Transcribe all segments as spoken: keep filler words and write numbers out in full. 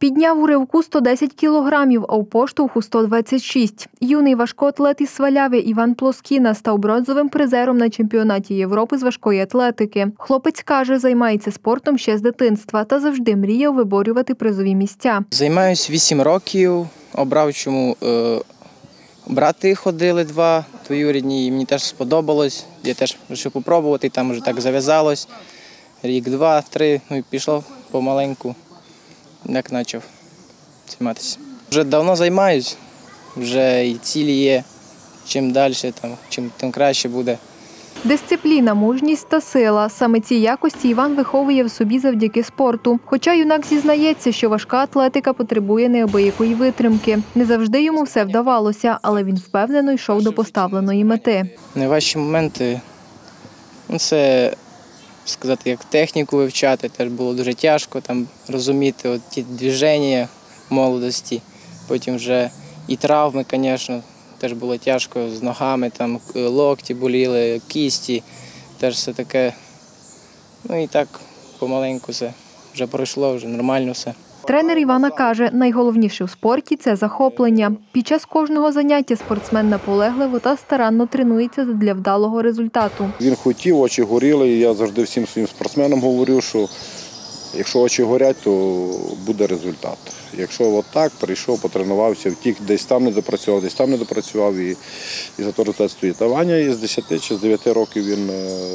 Підняв у ривку сто десять кілограмів, а у поштовху сто двадцять шість. Юний важкоатлет із Сваляви Іван Плоскіна став бронзовим призером на чемпіонаті Європи з важкої атлетики. Хлопець каже, займається спортом ще з дитинства та завжди мріяв виборювати призові місця. Займаюсь вісім років, обрав чому е, брати ходили два двоюрідні, і мені теж сподобалось. Я теж вирішив спробувати, там вже так зав'язалось. Рік, два, три, ну і пішло помаленьку. Як почав займатися. Вже давно займаюсь, вже і цілі є, чим далі, там, чим тим краще буде. Дисципліна, мужність та сила – саме ці якості Іван виховує в собі завдяки спорту. Хоча юнак зізнається, що важка атлетика потребує неабиякої витримки. Не завжди йому все вдавалося, але він впевнено йшов до поставленої мети. Найважчі моменти – це, сказати, як техніку вивчати, теж було дуже тяжко там розуміти от ті движення молодості. Потім вже і травми, звісно, теж було тяжко з ногами, там локті боліли, кісті, теж все таке. Ну і так помаленьку все вже пройшло, вже нормально все. Тренер Івана каже, найголовніше в спорті – це захоплення. Під час кожного заняття спортсмен наполегливо та старанно тренується для вдалого результату. Він хотів, очі горіли, і я завжди всім своїм спортсменам говорю, що якщо очі горять, то буде результат. Якщо от так, прийшов, потренувався, втік, десь там не допрацював, десь там не допрацював, і, і за то результат стоїть. А Ваня із десяти чи з дев'яти років він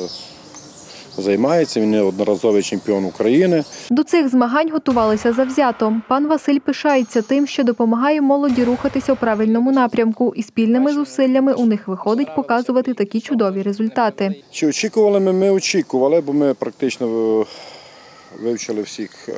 займається, він одноразовий чемпіон України. До цих змагань готувалися завзято. Пан Василь пишається тим, що допомагає молоді рухатися у правильному напрямку, і спільними зусиллями у них виходить показувати такі чудові результати. Чи очікували ми? Ми очікували, бо ми практично вивчили всіх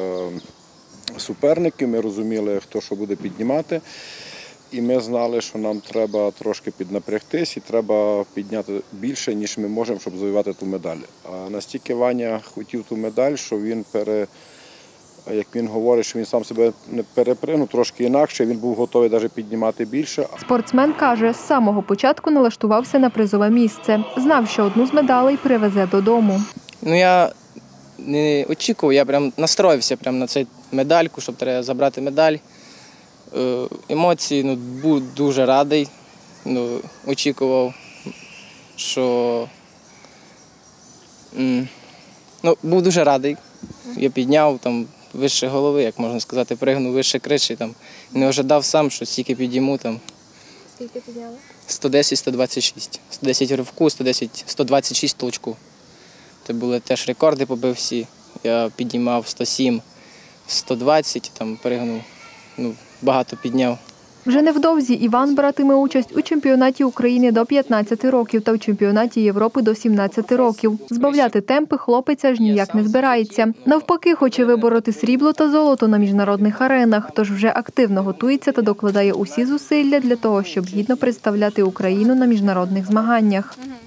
суперників, ми розуміли, хто що буде піднімати. І ми знали, що нам треба трошки піднапрягтись і треба підняти більше, ніж ми можемо, щоб завоювати ту медаль. А настільки Ваня хотів ту медаль, що він, пере, як він говорить, що він сам себе не перепригнув, трошки інакше, він був готовий навіть піднімати більше. Спортсмен каже, з самого початку налаштувався на призове місце. Знав, що одну з медалей привезе додому. Ну, я не очікував, я прям настроївся прям на цю медальку, щоб треба забрати медаль. Емоції, ну, був дуже радий, ну, очікував, що, ну, був дуже радий, я підняв там вище голови, як можна сказати, пригнув вище криші, там, не ожидав сам, що стільки підійму там. Скільки підняли? сто десять - сто двадцять шість. сто десять ривку, сто десять - сто двадцять шість толчку. Це були теж рекорди, побив всі, я підіймав сто сім - сто двадцять, там, пригнув, ну, багато підняв. Вже невдовзі Іван братиме участь у чемпіонаті України до п'ятнадцяти років та в чемпіонаті Європи до сімнадцяти років. Збавляти темпи хлопець аж ніяк не збирається. Навпаки, хоче вибороти срібло та золото на міжнародних аренах, тож вже активно готується та докладає усі зусилля для того, щоб гідно представляти Україну на міжнародних змаганнях.